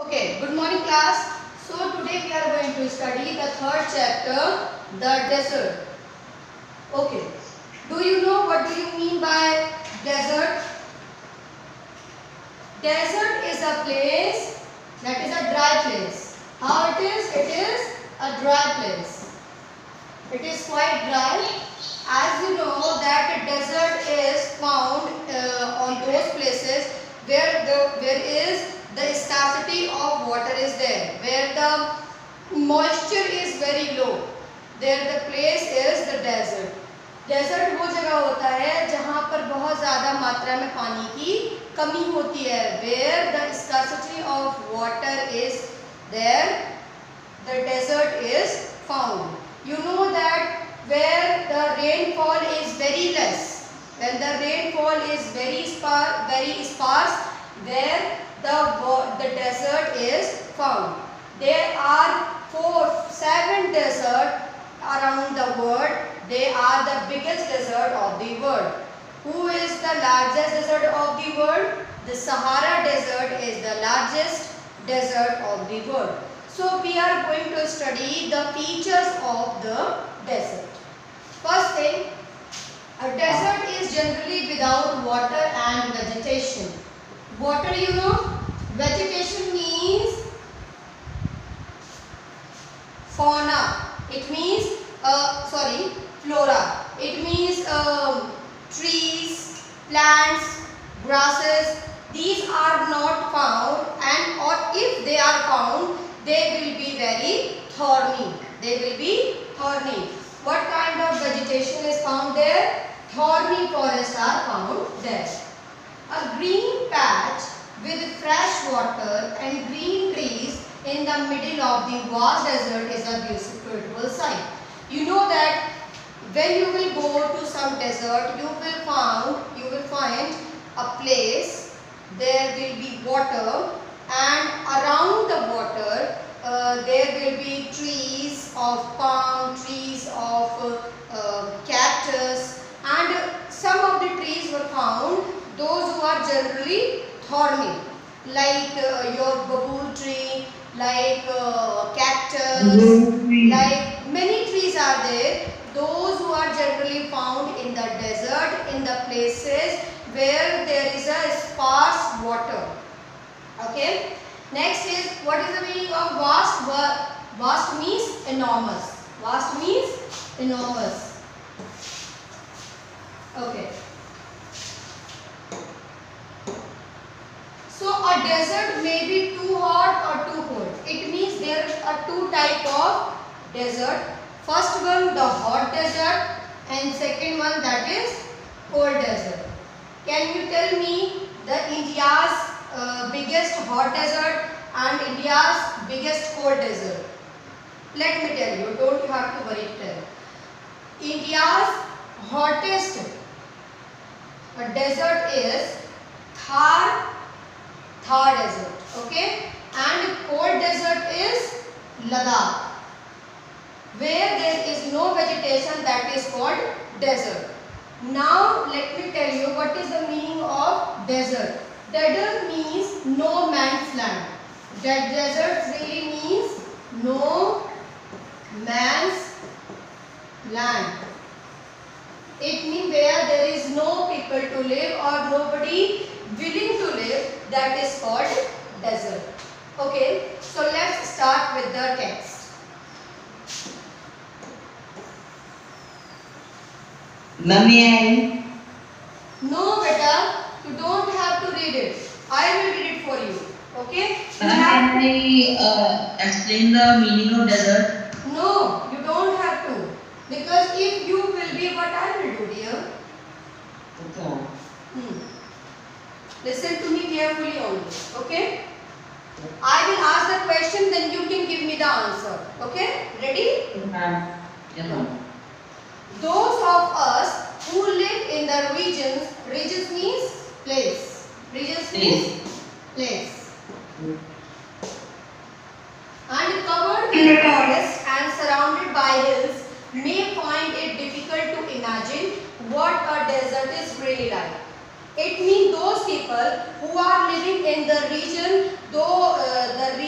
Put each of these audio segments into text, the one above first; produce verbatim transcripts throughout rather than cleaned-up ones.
Okay, good morning class. So today we are going to study the third chapter, the desert. Okay, do you know what do you mean by desert? Desert is a place that is a dry place. How it is? It is a dry place. It is quite dry. As you know that desert is found uh, on those places where the where is the scarcity of water is there, where the moisture is very low. There the place is the desert. Desert वो जगह होता है जहाँ पर बहुत ज़्यादा मात्रा में पानी की कमी होती है. Where the scarcity of water is there, the desert is found. You know that where the rainfall is very less, when the rainfall is very sparse, very sparse, there the the desert is found. There are four, seven deserts around the world. They are the biggest desert of the world. Who is the largest desert of the world? The Sahara Desert is the largest desert of the world. So we are going to study the features of the desert. First thing, a desert is generally without water and vegetation. Water, you know, vegetation means fauna. It means, uh, sorry, flora. It means um, trees, plants, grasses. These are not found, and or if they are found, they will be very thorny. They will be thorny. What kind of vegetation is found there? Thorny forests are found there. A green patch with fresh water and green trees in the middle of the vast desert is a beautiful sight. You know that when you will go to some desert, you will find you will find a place. There will be water, and around the water uh, there will be trees of palm, trees of uh, uh, cactus, and some of the trees were found those who are generally thorny, like uh, your babool tree, like uh, cactus, like many trees are there. Those who are generally found in the desert, in the places where there is a sparse water. Okay. Next is, what is the meaning of vast? Vast means enormous. Vast means enormous. Okay. So a desert may be too hot or too cold. It means there are two types of desert. First one, the hot desert, and second one, that is cold desert. Can you tell me the India's uh, biggest hot desert and India's biggest cold desert? Let me tell you, don't you have to worry to tell. India's hottest uh, desert is Thar, Thar desert, okay, and cold desert is Ladakh. Where there is no vegetation, that is called desert. Now let me tell you what is the meaning of desert. Desert means no man's land. That desert really means no man's land. It means where there is no people to live or nobody willing to live, that is called desert. Okay, so let's start with the text. Mummy, No, beta, you don't have to read it. I will read it for you. Okay? can I uh, explain the meaning of desert? No, you don't have to. Because if you will be, what I will do, dear. Okay. Hmm. Listen to me carefully only. Okay? I will ask the question, then you can give me the answer. Okay? Ready? Yeah. Yeah. Those of us who live in the regions, regions means place. Regions means place. And covered with forests and surrounded by hills may find it difficult to imagine what a desert is really like. It means those people who are living in the region, though uh, the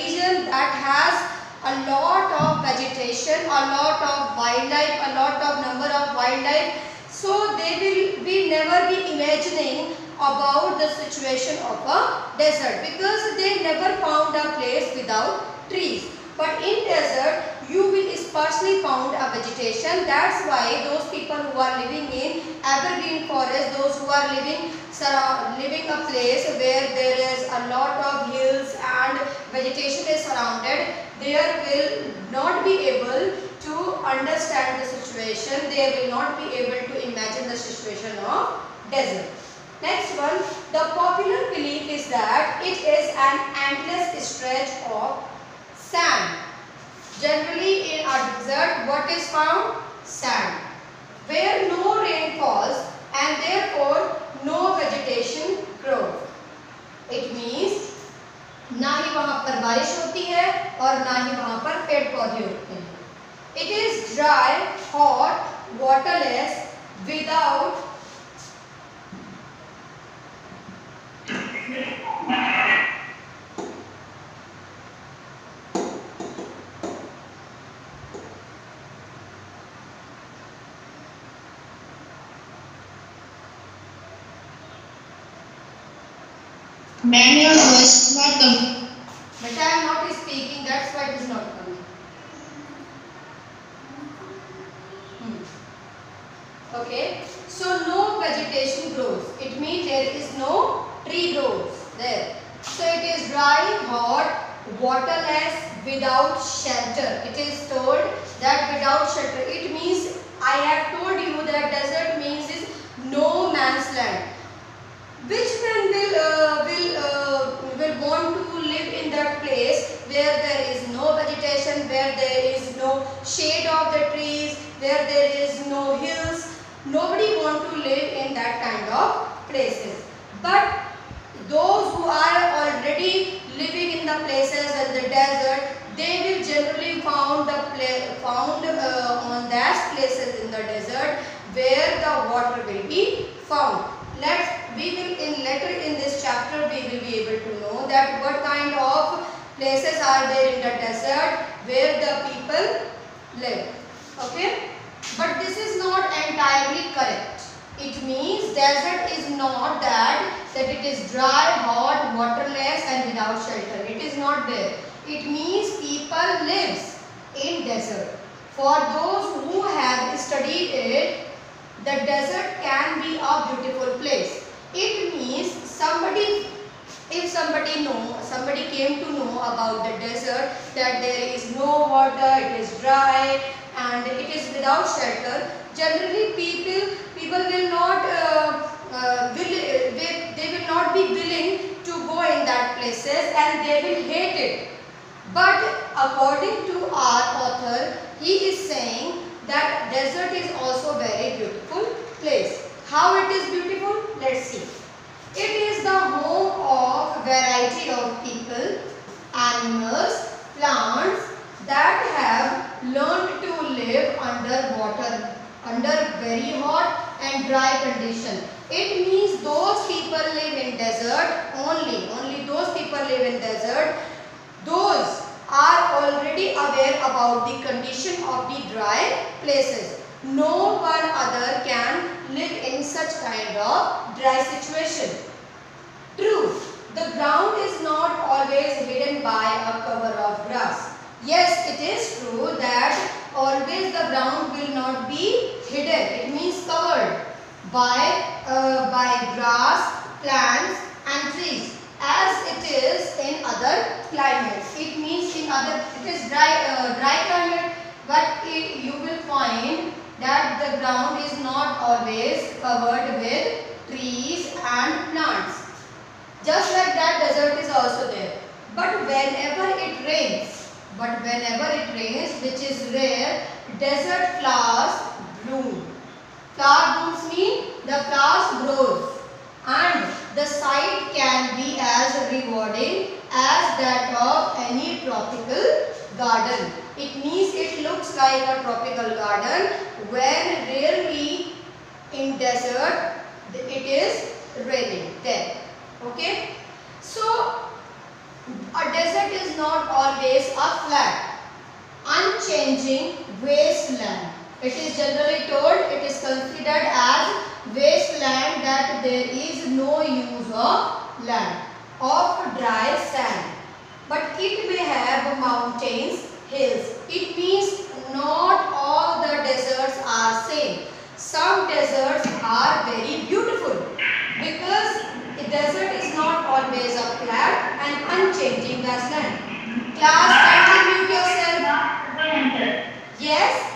a lot of wildlife, a lot of number of wildlife. So they will be never be imagining about the situation of a desert, because they never found a place without trees. But in desert you will sparsely found a vegetation. That's why those people who are living in evergreen forest, those who are living surround, living a place where there is a lot of hills and vegetation is surrounded, there will not be able to understand the situation. They will not be able to imagine the situation of desert. Next one, the popular belief is that it is an endless stretch of sand. Generally in a desert, what is found? Sand. Where no rain falls and therefore no vegetation grows. It means ना ही वहाँ पर बारिश होती है और ना ही वहाँ पर पेड़ पौधे होते हैं. It is dry, hot, waterless, without Ma'am, your voice is not coming. But I am not speaking, that's why it is not coming. Hmm. Okay, so no vegetation grows. It means there is no tree grows there. So it is dry, hot, waterless, without shelter. It is told that without shelter. It means, I have told you that desert means is no man's land. Which man will uh, will uh, will want to live in that place where there is no vegetation, where there is no shade of the trees, where there is no hills? Nobody want to live in that kind of places. But those who are already living in the places in the desert, they will generally found the pla found uh, on that places in the desert where the water will be found. Let's we will in later in this chapter we will be able to know that what kind of places are there in the desert where the people live. Okay, but this is not entirely correct. It means desert is not that that it is dry, hot, waterless and without shelter. It is not there. It means people lives in desert. For those who have studied it, the desert can be a beautiful place. It means somebody, if somebody know, somebody came to know about the desert, that there is no water, it is dry and it is without shelter. Generally people, people will not, uh, uh, will, they, they will not be willing to go in that places and they will hate it. But according to our author, he is saying that desert is also very beautiful place. How it is beautiful? Let's see. It is the home of variety of people, animals, plants that have learned to live under water, under very hot and dry condition. It means those people live in desert only, only those people live in desert. Those are already aware about the condition of the dry places. No one other can live in such kind of dry situation. True, the ground is not always hidden by a cover of grass. Yes, it is true that always the ground will not be hidden. It means covered by, uh, by grass, plants and trees, as it is in other climates. It means in other, it is dry, uh, dry climate, but it, you will find that the ground is not always covered with trees and plants. Just like that, desert is also there. But whenever it rains, but whenever it rains, which is rare, desert flowers bloom. Flower blooms mean the flowers grows, and the sight can be as rewarding as that of any tropical garden. It means it looks like a tropical garden when rarely in desert it is raining there. Okay, so a desert is not always a flat. unchanging wasteland. It is generally told, it is considered as wasteland, that there is no use of land, of dry sand. But it may have mountains, hills. It means not all the deserts are same. Some deserts are very beautiful, because a desert is not always a flat and unchanging wasteland. Class, kindly mute yourself. Yes?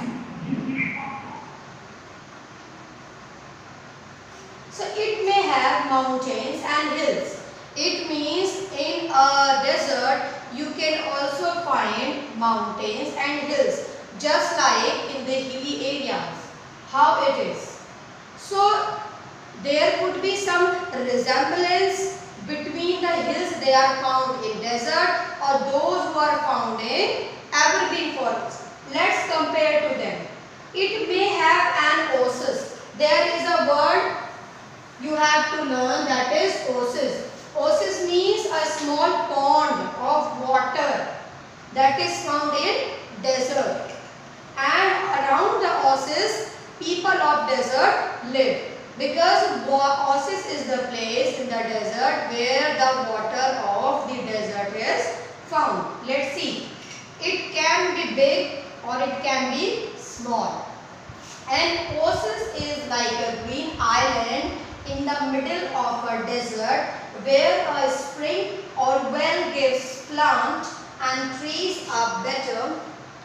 So it may have mountains and hills. It means in a desert you can also find mountains and hills, just like in the hilly areas. How it is? So there could be some resemblance between the hills they are found in desert or those who are found in evergreen forest. Let's compare to them. It may have an oasis. There is a word you have to learn, that is oasis. Oasis means a small pond of water that is found in desert. And around the oasis, people of desert live. Because oasis is the place in the desert where the water of the desert is found. Let's see. It can be big or it can be small. An oasis is like a green island in the middle of a desert where a spring or well gives plant and trees are better.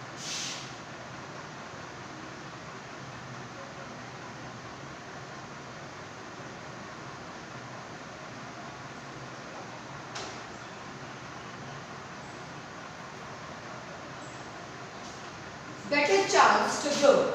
better chance to grow.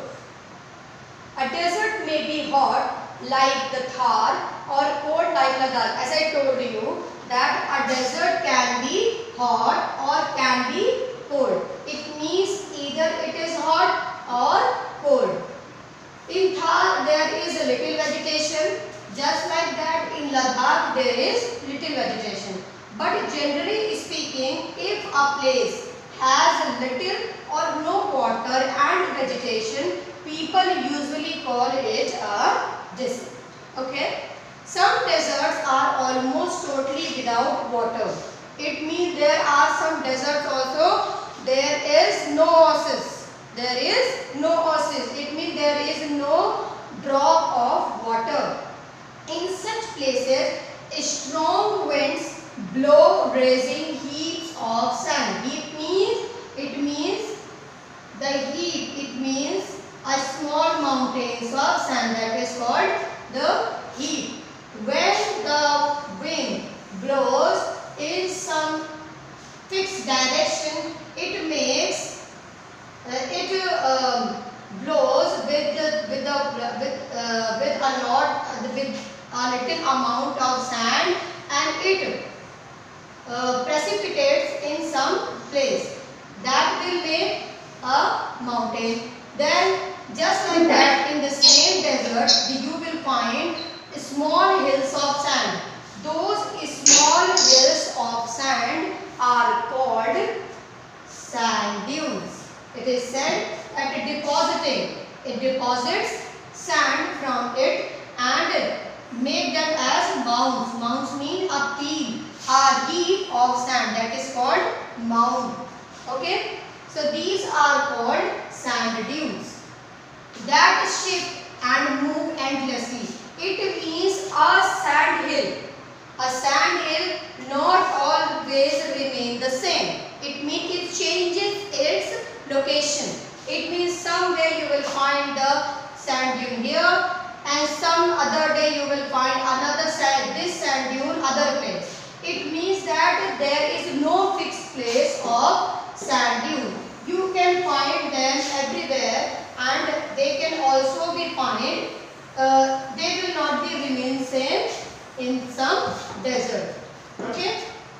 A desert may be hot like the Thar or cold like Ladakh. As I told you that a desert can be hot or can be cold. It means either it is hot or cold. In Thar there is a little vegetation, just like that in Ladakh there is little vegetation. But generally speaking, if a place has little or no water and vegetation, people usually call it a desert. Okay. Some deserts are almost totally without water. It means there are some deserts also, there is no oasis. There is no oasis. It means there is no drop of water. In such places, strong winds blow raising heaps of sand. Heap means, it means the heap, it means a small mountains of sand, that is called the heap. When the wind blows in some fixed direction, it makes uh, it uh, blows with the with the with uh, with a lot with a little amount of sand, and it uh, precipitates in some place. That will make a mountain. Then just like that, in the same desert you will find small hills of sand. Those small hills of sand are called sand dunes. It is said that it depositing, it deposits sand from it and make them as mounds. Mounds mean a pile, a heap of sand, that is called mound. Okay. So these are called sand dunes that shift and move endlessly. It means a sand hill. A sand hill not always remain the same. It means it changes its location. It means somewhere you will find the sand dune here, and some other day you will find another sand, this sand dune other place. It means that there is no fixed place of sand dune. You can find them everywhere, and they can also be found, uh, they will not be remain same in some desert. Okay.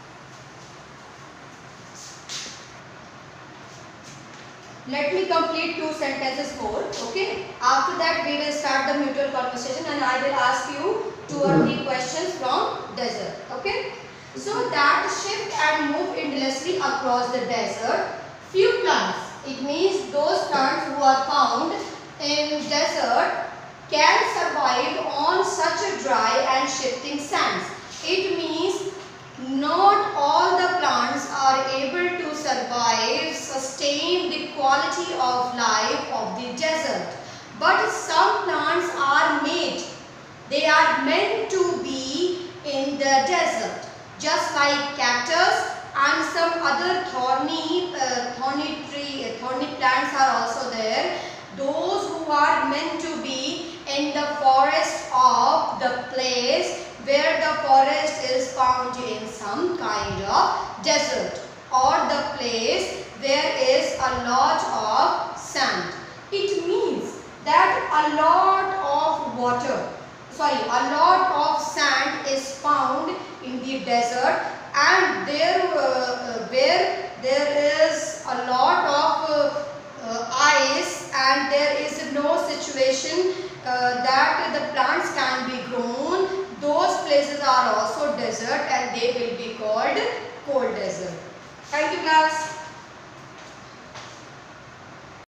Let me complete two sentences more. Okay. After that we will start the mutual conversation, and I will ask you two or three questions from desert. Okay. So that shift and move endlessly across the desert. Few plants It means those plants who are found in desert can survive on such a dry and shifting sands. It means not all the plants are able to survive, sustain the quality of life of the desert. But some plants are made, they are meant to be in the desert. Just like cactus and some other thorny, uh, thorny tree, uh, thorny plants are also there. Those who are meant to be in the forest of the place where the forest is found in some kind of desert, or the place where is a lot of sand. It means that a lot of water, sorry, a lot of sand is found in the desert, and there uh, where there is a lot of uh, uh, ice and there is no situation uh, that the plants can be grown, those places are also desert and they will be called